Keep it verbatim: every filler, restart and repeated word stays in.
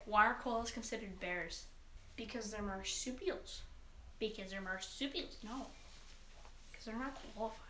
Why are koalas considered bears? Because they're marsupials. Because they're marsupials. No. Because they're not qualified.